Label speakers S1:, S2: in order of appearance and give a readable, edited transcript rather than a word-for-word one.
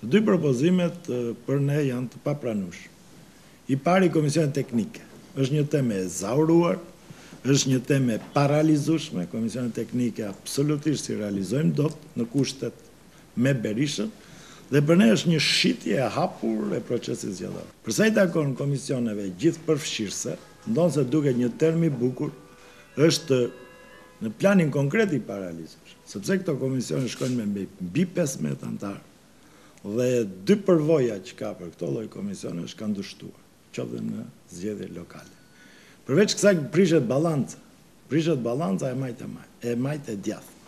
S1: dy propozimet për ne janë të papranueshme. I pari Komisionit Teknike. Është një temë e zauruar, është një temë e paralizueshme. Komisionet Teknike absolutisht si realizojmë dot në kushtet me Berishën, dhe për ne është një shitje e hapur e procesit zgjedhor. Përsa i takon komisioneve gjithë përfshirëse, ndonë se duket një term i bukur, është në planin konkret i paralizuar, sepse këto komisione shkojnë me mbi 15 antarë, dhe dy përvoja që ka për këto lloj komisione është kanë dështuar, qoftë në zgjedhje lokale. Përveç kësaj prishet balanca e majtë e djathtë.